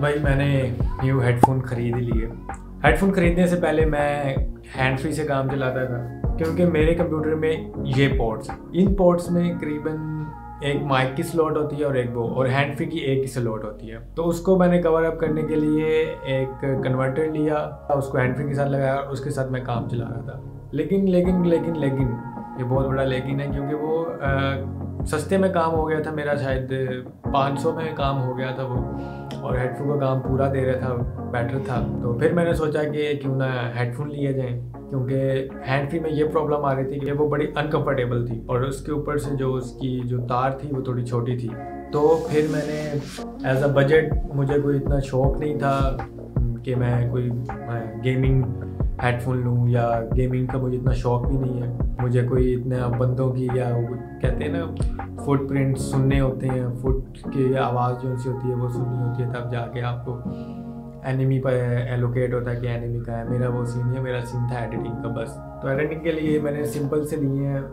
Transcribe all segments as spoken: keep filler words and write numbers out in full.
भाई मैंने new headphone ख़रीद लिए। हेडफोन ख़रीदने से पहले मैं हैंड फ्री से काम चलाता था, क्योंकि मेरे कंप्यूटर में ये पोर्ट्स इन पोर्ट्स में करीबन एक माइक की स्लॉट होती है और एक वो और हैंड फ्री की एक ही स्लॉट होती है। तो उसको मैंने कवर अप करने के लिए एक कन्वर्टर लिया, उसको हैंड फ्री के साथ लगाया और उसके साथ मैं काम चला रहा था। लेकिन लेकिन लेकिन लेकिन ये बहुत बड़ा लेकिन है, क्योंकि वो आ, सस्ते में काम हो गया था मेरा, शायद पाँच सौ में काम हो गया था वो, और हेडफोन का काम पूरा दे रहा था, बेटर था। तो फिर मैंने सोचा कि क्यों ना हेडफोन लिए जाएं, क्योंकि हैंड फ्री में ये प्रॉब्लम आ रही थी कि वो बड़ी अनकंफर्टेबल थी और उसके ऊपर से जो उसकी जो तार थी वो थोड़ी छोटी थी। तो फिर मैंने एज अ बजट, मुझे कोई इतना शौक़ नहीं था कि मैं कोई गेमिंग हेडफोन लूँ, या गेमिंग का मुझे इतना शौक़ भी नहीं है। मुझे कोई इतना बंदों की, या वो कहते हैं ना फुट प्रिंट सुनने होते हैं, फुट की आवाज़ जो सी होती है वो सुननी होती है, तब जाके आपको एनिमी पर एलोकेट होता है कि एनिमी का है। मेरा वो सीन है, मेरा सीन था एडिटिंग का बस। तो एडिटिंग के लिए मैंने सिंपल से लिए हैं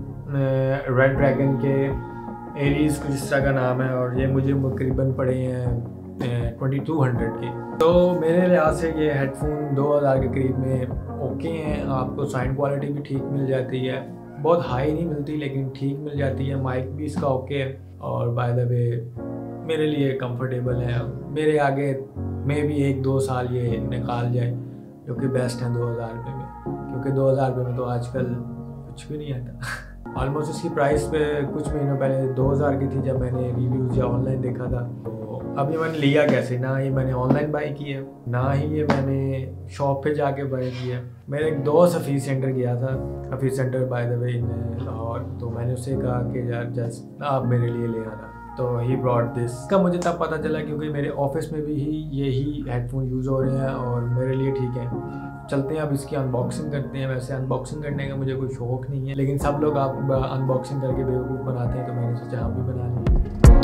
रेड ड्रैगन के एरीज कुछ इस तरह का नाम है, और ये मुझे तकरीबन पड़े हैं ट्वेंटी टू हंड्रेड के। तो मेरे लिहाज से ये हेडफोन दो हज़ार के करीब में ओके हैं। आपको साउंड क्वालिटी भी ठीक मिल जाती है, बहुत हाई नहीं मिलती लेकिन ठीक मिल जाती है। माइक भी इसका ओके है, और बाय द वे मेरे लिए कंफर्टेबल है। मेरे आगे में भी एक दो साल ये निकाल जाए, जो कि बेस्ट है दो हज़ार रुपये में, क्योंकि दो हज़ार रुपये में तो आजकल कुछ भी नहीं आता। ऑलमोस्ट इसकी प्राइस पे कुछ महीनों पहले दो हज़ार की थी, जब मैंने रिव्यूज़ या ऑनलाइन देखा था। तो अभी मैंने लिया कैसे, ना ही मैंने ऑनलाइन बाई की है, ना ही ये मैंने शॉप पे जाके बाई किया है। मेरे एक दोस्त हफीज़ सेंटर गया था, Hafeez centre by the way in Lahore. तो मैंने उससे कहा कि यार जस्ट आप मेरे लिए ले आना, तो ही ब्रॉट दिस। का मुझे तब पता चला क्योंकि मेरे ऑफिस में भी ही यही हेडफोन यूज़ हो रहे हैं और मेरे लिए ठीक है। चलते हैं अब इसकी अनबॉक्सिंग करते हैं। वैसे अनबॉक्सिंग करने का मुझे कोई शौक़ नहीं है, लेकिन सब लोग आप अनबॉक्सिंग करके बेवकूफ़ बनाते हैं, तो मैंने सोचा हम भी बना लें।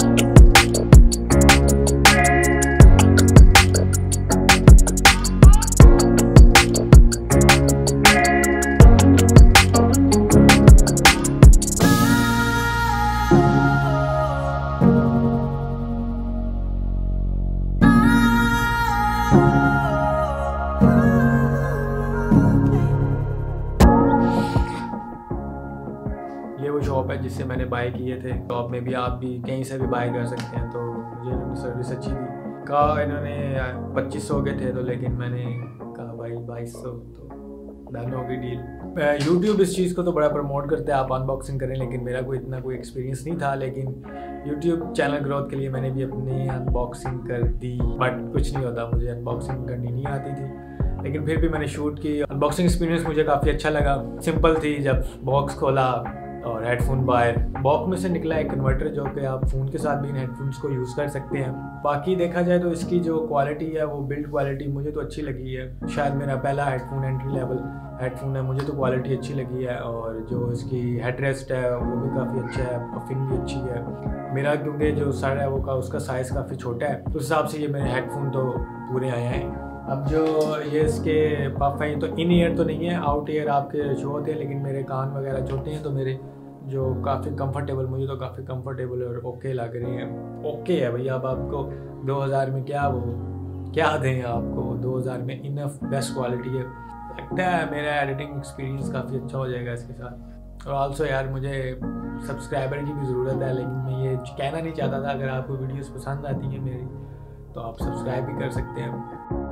ये वो शॉप है जिससे मैंने बाय किए थे। शॉप में भी आप भी कहीं से भी बाय कर सकते हैं। तो मुझे इन्होंने सर्विस अच्छी दी। कहा इन्होंने पच्चीस सौ के थे, तो लेकिन मैंने कहा भाई बाईस सौ, तो डन हो गई डील। यूट्यूब इस चीज़ को तो बड़ा प्रमोट करते हैं आप अनबॉक्सिंग करें, लेकिन मेरा कोई इतना कोई एक्सपीरियंस नहीं था। लेकिन यूट्यूब चैनल ग्रोथ के लिए मैंने भी अपनी अनबॉक्सिंग कर दी, बट कुछ नहीं होता, मुझे अनबॉक्सिंग करनी नहीं आती थी। लेकिन फिर भी मैंने शूट की। अनबॉक्सिंग एक्सपीरियंस मुझे काफ़ी अच्छा लगा, सिंपल थी। जब बॉक्स खोला और हेडफोन बाहर, बॉक्स में से निकला एक कन्वर्टर, जो कि आप फ़ोन के साथ भी इन हेडफोन्स को यूज़ कर सकते हैं। बाकी देखा जाए तो इसकी जो क्वालिटी है, वो बिल्ड क्वालिटी मुझे तो अच्छी लगी है। शायद मेरा पहला हेडफोन एंट्री लेवल हेडफोन है, मुझे तो क्वालिटी अच्छी लगी है। और जो इसकी हेडरेस्ट है वो भी काफ़ी अच्छा है, पफिंग भी अच्छी है। मेरा क्योंकि जो सर है वो का उसका साइज़ काफ़ी छोटा है, उस हिसाब से ये मेरे हेडफोन तो पूरे आए हैं। अब जो ये इसके पफ हैं, तो इन ईयर तो नहीं है, आउट ईयर आपके शो होते हैं, लेकिन मेरे कान वगैरह छोटे हैं, तो मेरे जो काफ़ी कंफर्टेबल, मुझे तो काफ़ी कंफर्टेबल और ओके लग रही हैं। ओके है भैया। अब आपको दो हज़ार में क्या वो क्या दें आपको, दो हज़ार में इनफ बेस्ट क्वालिटी है। लगता है मेरा एडिटिंग एक्सपीरियंस काफ़ी अच्छा हो जाएगा इसके साथ। और आल्सो यार मुझे सब्सक्राइबर की भी ज़रूरत है, लेकिन मैं ये कहना नहीं चाहता था। अगर आपको वीडियोस पसंद आती हैं मेरी, तो आप सब्सक्राइब भी कर सकते हैं।